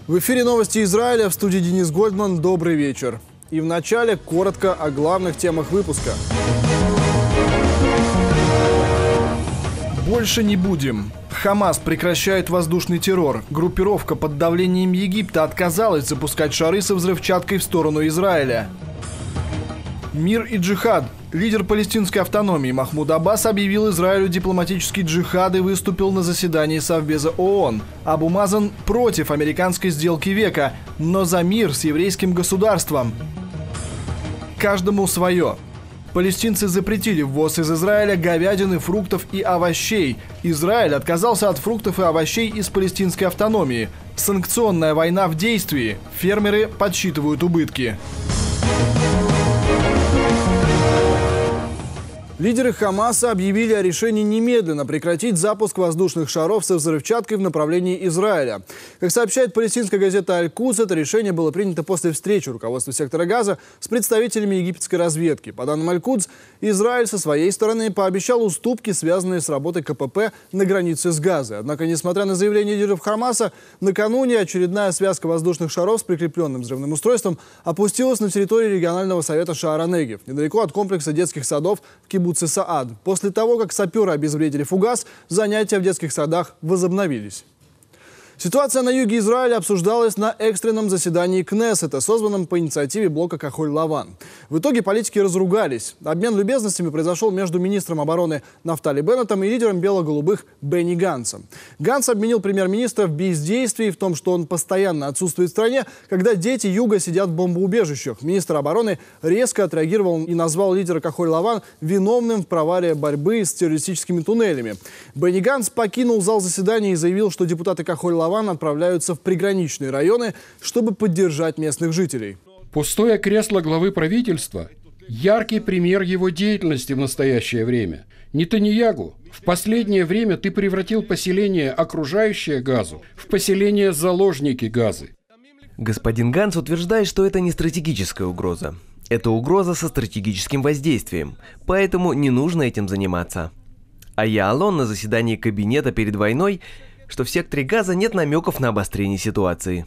В эфире новости Израиля, в студии Денис Гольдман. Добрый вечер. И в начале коротко о главных темах выпуска. Больше не будем. Хамас прекращает воздушный террор. Группировка под давлением Египта отказалась запускать шары со взрывчаткой в сторону Израиля. Мир и джихад. Лидер палестинской автономии Махмуд Аббас объявил Израилю дипломатический джихад и выступил на заседании Совбеза ООН. Абу Мазен против американской сделки века, но за мир с еврейским государством. Каждому свое. Палестинцы запретили ввоз из Израиля говядины, фруктов и овощей. Израиль отказался от фруктов и овощей из палестинской автономии. Санкционная война в действии. Фермеры подсчитывают убытки. Лидеры Хамаса объявили о решении немедленно прекратить запуск воздушных шаров со взрывчаткой в направлении Израиля. Как сообщает палестинская газета «Аль-Кудс», это решение было принято после встречи руководства сектора Газа с представителями египетской разведки. По данным «Аль-Кудс», Израиль со своей стороны пообещал уступки, связанные с работой КПП на границе с Газой. Однако, несмотря на заявление лидеров Хамаса, накануне очередная связка воздушных шаров с прикрепленным взрывным устройством опустилась на территории регионального совета Шаара-Негев, недалеко от комплекса детских садов в кибуце Саад. После того, как саперы обезвредили фугас, занятия в детских садах возобновились. Ситуация на юге Израиля обсуждалась на экстренном заседании Кнессета, созванном по инициативе блока Кахоль-Лаван. В итоге политики разругались. Обмен любезностями произошел между министром обороны Нафтали Беннетом и лидером бело-голубых Бенни Ганцем. Ганц обвинил премьер-министра в бездействии, в том, что он постоянно отсутствует в стране, когда дети юга сидят в бомбоубежищах. Министр обороны резко отреагировал и назвал лидера Кахоль-Лаван виновным в провале борьбы с террористическими туннелями. Бенни Ганц покинул зал заседания и заявил, что депутаты Кахоль-Лаван отправляются в приграничные районы, чтобы поддержать местных жителей. Пустое кресло главы правительства – яркий пример его деятельности в настоящее время. Нетаньягу, в последнее время ты превратил поселение, окружающее Газу, в поселение заложники Газы. Господин Ганц утверждает, что это не стратегическая угроза. Это угроза со стратегическим воздействием, поэтому не нужно этим заниматься. А Яалон на заседании кабинета перед войной, что в секторе Газа нет намеков на обострение ситуации.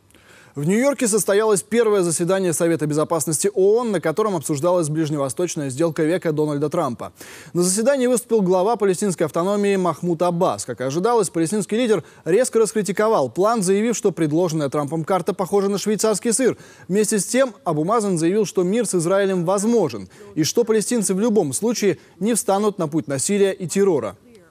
В Нью-Йорке состоялось первое заседание Совета безопасности ООН, на котором обсуждалась ближневосточная сделка века Дональда Трампа. На заседании выступил глава палестинской автономии Махмуд Аббас. Как и ожидалось, палестинский лидер резко раскритиковал план, заявив, что предложенная Трампом карта похожа на швейцарский сыр. Вместе с тем Абу Мазен заявил, что мир с Израилем возможен и что палестинцы в любом случае не встанут на путь насилия и террора.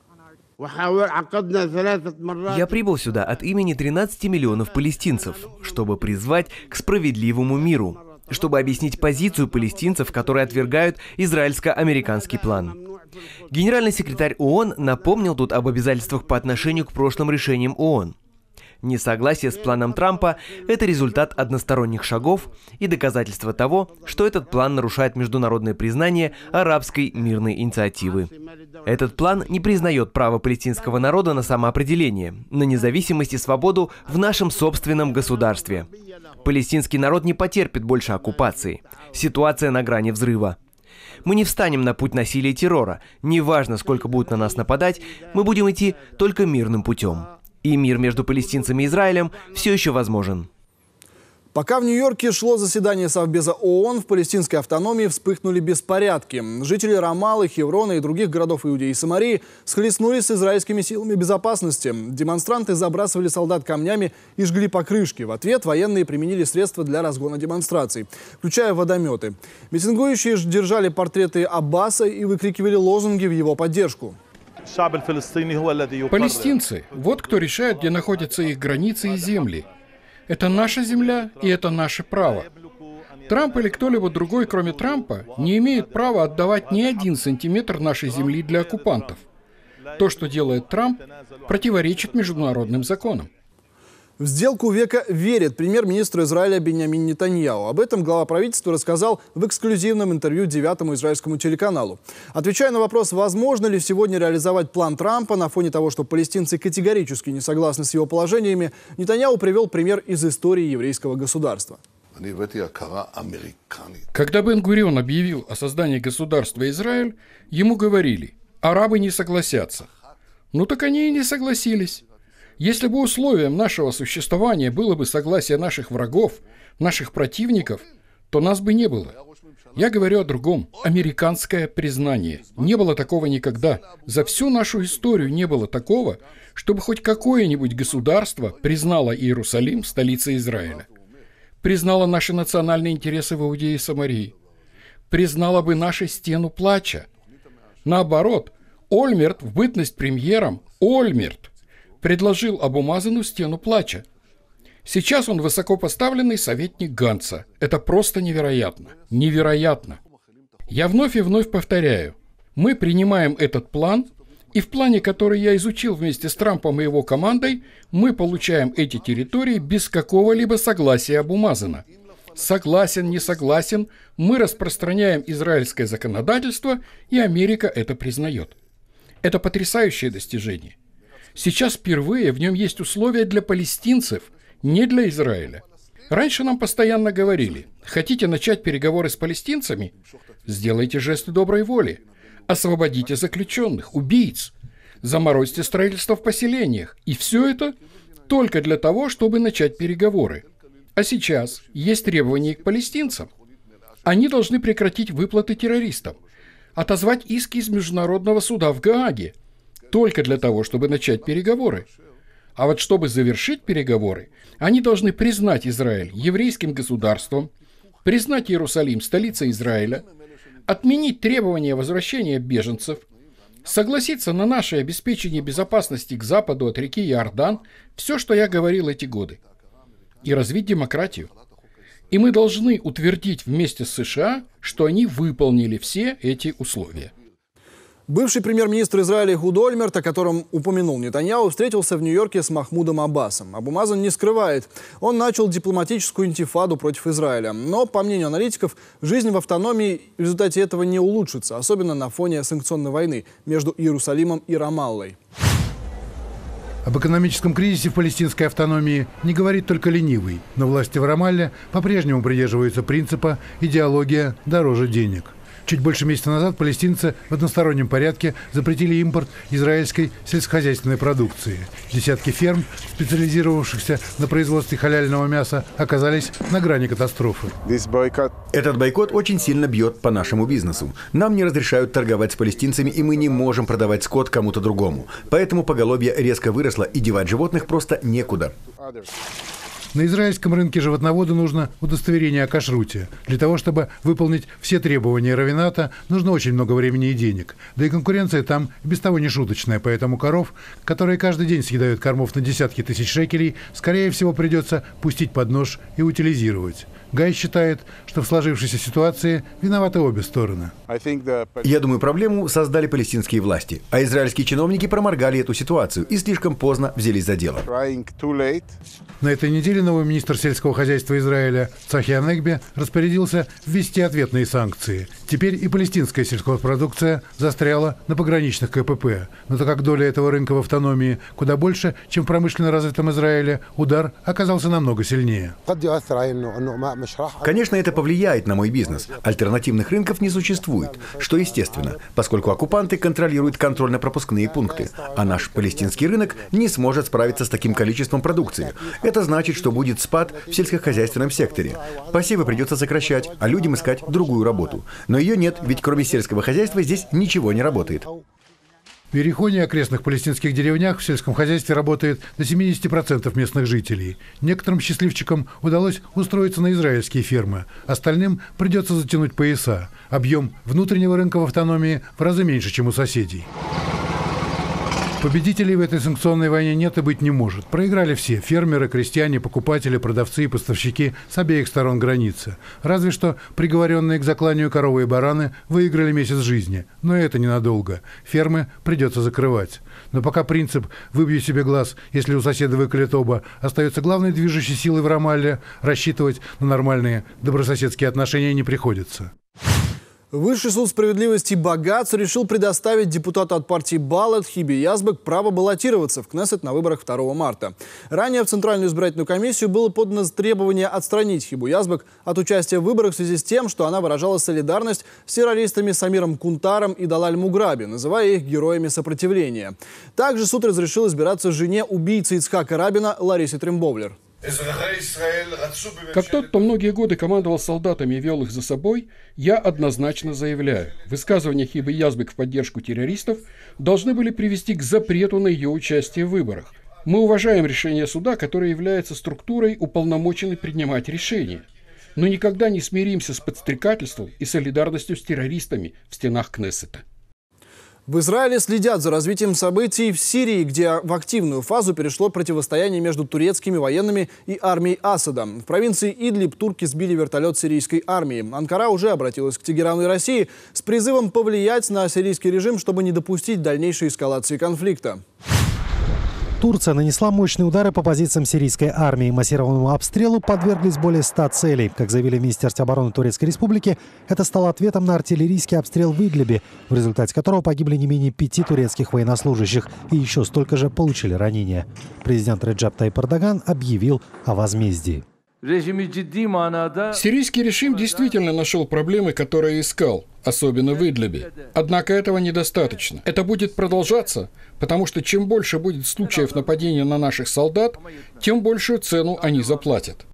Я прибыл сюда от имени 13 миллионов палестинцев, чтобы призвать к справедливому миру, чтобы объяснить позицию палестинцев, которые отвергают израильско-американский план. Генеральный секретарь ООН напомнил тут об обязательствах по отношению к прошлым решениям ООН. Несогласие с планом Трампа – это результат односторонних шагов и доказательство того, что этот план нарушает международное признание арабской мирной инициативы. Этот план не признает право палестинского народа на самоопределение, на независимость и свободу в нашем собственном государстве. Палестинский народ не потерпит больше оккупации. Ситуация на грани взрыва. Мы не встанем на путь насилия и террора. Неважно, сколько будут на нас нападать, мы будем идти только мирным путем. И мир между палестинцами и Израилем все еще возможен. Пока в Нью-Йорке шло заседание Совбеза ООН, в палестинской автономии вспыхнули беспорядки. Жители Рамаллы, Хеврона и других городов Иудеи и Самарии схлестнулись с израильскими силами безопасности. Демонстранты забрасывали солдат камнями и жгли покрышки. В ответ военные применили средства для разгона демонстраций, включая водометы. Митингующие держали портреты Аббаса и выкрикивали лозунги в его поддержку. Палестинцы – вот кто решает, где находятся их границы и земли. Это наша земля, и это наше право. Трамп или кто-либо другой, кроме Трампа, не имеет права отдавать ни 1 сантиметр нашей земли для оккупантов. То, что делает Трамп, противоречит международным законам. В сделку века верит премьер-министр Израиля Биньямин Нетаньяху. Об этом глава правительства рассказал в эксклюзивном интервью 9-му израильскому телеканалу. Отвечая на вопрос, возможно ли сегодня реализовать план Трампа на фоне того, что палестинцы категорически не согласны с его положениями, Нетаньяху привел пример из истории еврейского государства. Когда Бен-Гурион объявил о создании государства Израиль, ему говорили: арабы не согласятся. Ну так они и не согласились. Если бы условием нашего существования было бы согласие наших врагов, наших противников, то нас бы не было. Я говорю о другом. Американское признание. Не было такого никогда. За всю нашу историю не было такого, чтобы хоть какое-нибудь государство признало Иерусалим столицей Израиля. Признало наши национальные интересы в Иудее и Самарии. Признало бы нашу стену плача. Наоборот, Ольмерт в бытность премьером, Ольмерт предложил Абу Мазану стену плача. Сейчас он высокопоставленный советник Ганца. Это просто невероятно. Невероятно. Я вновь и вновь повторяю. Мы принимаем этот план, и в плане, который я изучил вместе с Трампом и его командой, мы получаем эти территории без какого-либо согласия Абу Мазана. Согласен, не согласен, мы распространяем израильское законодательство, и Америка это признает. Это потрясающее достижение. Сейчас впервые в нем есть условия для палестинцев, не для Израиля. Раньше нам постоянно говорили: хотите начать переговоры с палестинцами? Сделайте жесты доброй воли. Освободите заключенных, убийц. Заморозьте строительство в поселениях. И все это только для того, чтобы начать переговоры. А сейчас есть требования к палестинцам. Они должны прекратить выплаты террористам, отозвать иски из Международного суда в Гааге, только для того, чтобы начать переговоры. А вот чтобы завершить переговоры, они должны признать Израиль еврейским государством, признать Иерусалим столицей Израиля, отменить требования возвращения беженцев, согласиться на наше обеспечение безопасности к западу от реки Иордан, все, что я говорил эти годы, и развить демократию. И мы должны утвердить вместе с США, что они выполнили все эти условия. Бывший премьер-министр Израиля Эхуд Ольмерт, о котором упомянул Нетаньяху, встретился в Нью-Йорке с Махмудом Аббасом. Абу Мазан не скрывает, он начал дипломатическую интифаду против Израиля. Но, по мнению аналитиков, жизнь в автономии в результате этого не улучшится, особенно на фоне санкционной войны между Иерусалимом и Рамаллой. Об экономическом кризисе в палестинской автономии не говорит только ленивый, но власти в Рамалле по-прежнему придерживаются принципа «идеология дороже денег». Чуть больше месяца назад палестинцы в одностороннем порядке запретили импорт израильской сельскохозяйственной продукции. Десятки ферм, специализировавшихся на производстве халяльного мяса, оказались на грани катастрофы. Этот бойкот очень сильно бьет по нашему бизнесу. Нам не разрешают торговать с палестинцами, и мы не можем продавать скот кому-то другому. Поэтому поголовье резко выросло, и девать животных просто некуда. На израильском рынке животноводу нужно удостоверение о кашруте. Для того, чтобы выполнить все требования раввината, нужно очень много времени и денег. Да и конкуренция там без того не шуточная, поэтому коров, которые каждый день съедают кормов на десятки тысяч шекелей, скорее всего придется пустить под нож и утилизировать. Гай считает, что в сложившейся ситуации виноваты обе стороны. Я думаю, проблему создали палестинские власти, а израильские чиновники проморгали эту ситуацию и слишком поздно взялись за дело. На этой неделе новый министр сельского хозяйства Израиля Цахи Анегби распорядился ввести ответные санкции. Теперь и палестинская сельхозпродукция застряла на пограничных КПП. Но так как доля этого рынка в автономии куда больше, чем в промышленно развитом Израиле, удар оказался намного сильнее. Конечно, это повлияет на мой бизнес. Альтернативных рынков не существует, что естественно, поскольку оккупанты контролируют контрольно-пропускные пункты, а наш палестинский рынок не сможет справиться с таким количеством продукции. Это значит, что будет спад в сельскохозяйственном секторе. Посевы придется сокращать, а людям искать другую работу. Но ее нет, ведь кроме сельского хозяйства здесь ничего не работает. В Иерихоне и окрестных палестинских деревнях в сельском хозяйстве работает до 70% местных жителей. Некоторым счастливчикам удалось устроиться на израильские фермы, остальным придется затянуть пояса. Объем внутреннего рынка в автономии в разы меньше, чем у соседей. Победителей в этой санкционной войне нет и быть не может. Проиграли все – фермеры, крестьяне, покупатели, продавцы и поставщики с обеих сторон границы. Разве что приговоренные к закланию коровы и бараны выиграли месяц жизни. Но это ненадолго. Фермы придется закрывать. Но пока принцип «выбью себе глаз, если у соседа выколет оба» остается главной движущей силой в Рамалле, рассчитывать на нормальные добрососедские отношения не приходится. Высший суд справедливости Багац решил предоставить депутату от партии Балат Хибе Язбек право баллотироваться в Кнессет на выборах 2 марта. Ранее в Центральную избирательную комиссию было подано требование отстранить Хибу Язбек от участия в выборах в связи с тем, что она выражала солидарность с террористами Самиром Кунтаром и Далаль Муграби, называя их героями сопротивления. Также суд разрешил избираться жене убийцы Ицхака Рабина Ларисе Трембовлер. Как тот, кто многие годы командовал солдатами и вел их за собой, я однозначно заявляю, высказывания Хибы Язбек в поддержку террористов должны были привести к запрету на ее участие в выборах. Мы уважаем решение суда, которое является структурой, уполномоченной принимать решения, но никогда не смиримся с подстрекательством и солидарностью с террористами в стенах Кнессета. В Израиле следят за развитием событий в Сирии, где в активную фазу перешло противостояние между турецкими военными и армией Асада. В провинции Идлиб турки сбили вертолет сирийской армии. Анкара уже обратилась к Тегерану и России с призывом повлиять на сирийский режим, чтобы не допустить дальнейшей эскалации конфликта. Турция нанесла мощные удары по позициям сирийской армии. Массированному обстрелу подверглись более 100 целей. Как заявили в Министерстве обороны Турецкой Республики, это стало ответом на артиллерийский обстрел в Идлибе, в результате которого погибли не менее 5 турецких военнослужащих и еще столько же получили ранения. Президент Реджеп Тайип Эрдоган объявил о возмездии. Сирийский режим действительно нашел проблемы, которые искал, особенно в Идлибе. Однако этого недостаточно. Это будет продолжаться, потому что чем больше будет случаев нападения на наших солдат, тем большую цену они заплатят.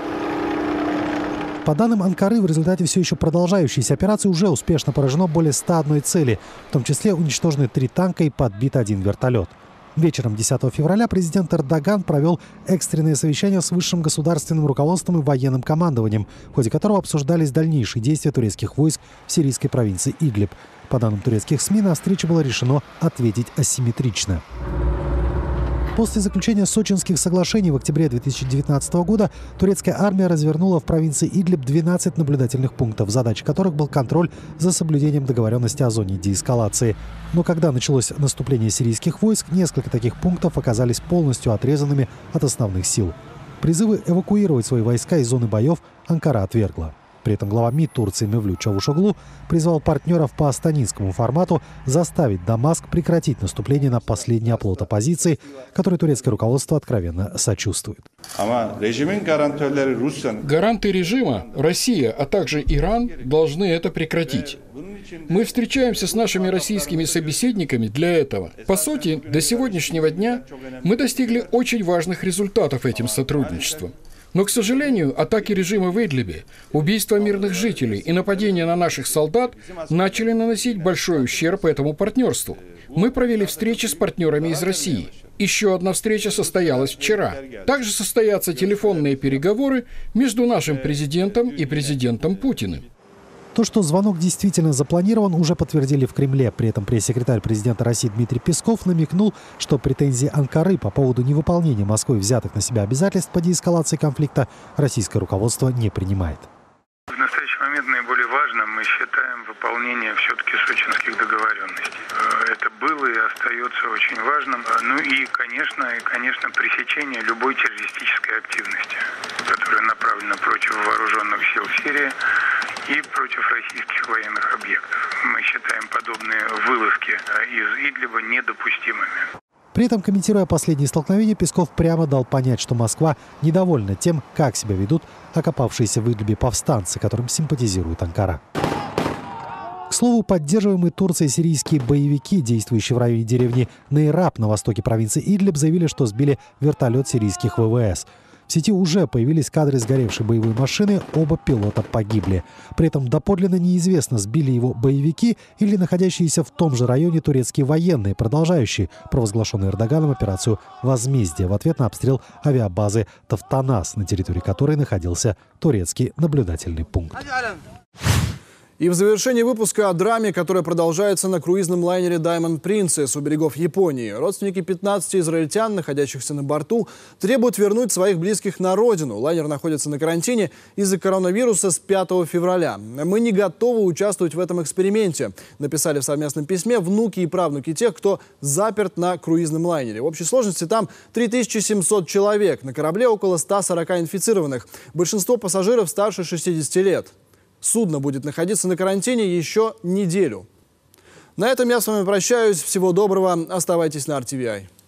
По данным Анкары, в результате все еще продолжающейся операции уже успешно поражено более 101 цели, в том числе уничтожены 3 танка и подбит 1 вертолет. Вечером 10 февраля президент Эрдоган провел экстренное совещание с высшим государственным руководством и военным командованием, в ходе которого обсуждались дальнейшие действия турецких войск в сирийской провинции Идлиб. По данным турецких СМИ, на встрече было решено ответить асимметрично. После заключения Сочинских соглашений в октябре 2019 года турецкая армия развернула в провинции Идлиб 12 наблюдательных пунктов, задачей которых был контроль за соблюдением договоренности о зоне деэскалации. Но когда началось наступление сирийских войск, несколько таких пунктов оказались полностью отрезанными от основных сил. Призывы эвакуировать свои войска из зоны боев Анкара отвергла. При этом глава МИД Турции Мевлют Чавушоглу призвал партнеров по астанинскому формату заставить Дамаск прекратить наступление на последний оплот оппозиции, которой турецкое руководство откровенно сочувствует. Гаранты режима, Россия, а также Иран должны это прекратить. Мы встречаемся с нашими российскими собеседниками для этого. По сути, до сегодняшнего дня мы достигли очень важных результатов этим сотрудничеством. Но, к сожалению, атаки режима в Идлибе, убийства мирных жителей и нападения на наших солдат начали наносить большой ущерб этому партнерству. Мы провели встречи с партнерами из России. Еще одна встреча состоялась вчера. Также состоятся телефонные переговоры между нашим президентом и президентом Путиным. То, что звонок действительно запланирован, уже подтвердили в Кремле. При этом пресс-секретарь президента России Дмитрий Песков намекнул, что претензии Анкары по поводу невыполнения Москвой взятых на себя обязательств по деэскалации конфликта российское руководство не принимает. В настоящий момент наиболее важным мы считаем выполнение все-таки сочинских договоренностей. Это было и остается очень важным. Ну и, конечно, пресечение любой террористической активности, которая направлена против вооруженных сил Сирии и против российских военных объектов. Мы считаем подобные вылазки из Идлиба недопустимыми. При этом, комментируя последние столкновения, Песков прямо дал понять, что Москва недовольна тем, как себя ведут окопавшиеся в Идлибе повстанцы, которым симпатизирует Анкара. К слову, поддерживаемые Турцией сирийские боевики, действующие в районе деревни Нейраб на востоке провинции Идлиб, заявили, что сбили вертолет сирийских ВВС. В сети уже появились кадры сгоревшей боевой машины, оба пилота погибли. При этом доподлинно неизвестно, сбили его боевики или находящиеся в том же районе турецкие военные, продолжающие провозглашенную Эрдоганом операцию «Возмездие» в ответ на обстрел авиабазы Тафтанас, на территории которой находился турецкий наблюдательный пункт. И в завершении выпуска о драме, которая продолжается на круизном лайнере Diamond Princess у берегов Японии. Родственники 15 израильтян, находящихся на борту, требуют вернуть своих близких на родину. Лайнер находится на карантине из-за коронавируса с 5 февраля. «Мы не готовы участвовать в этом эксперименте», написали в совместном письме внуки и правнуки тех, кто заперт на круизном лайнере. В общей сложности там 3700 человек. На корабле около 140 инфицированных. Большинство пассажиров старше 60 лет. Судно будет находиться на карантине еще неделю. На этом я с вами прощаюсь. Всего доброго. Оставайтесь на RTVI.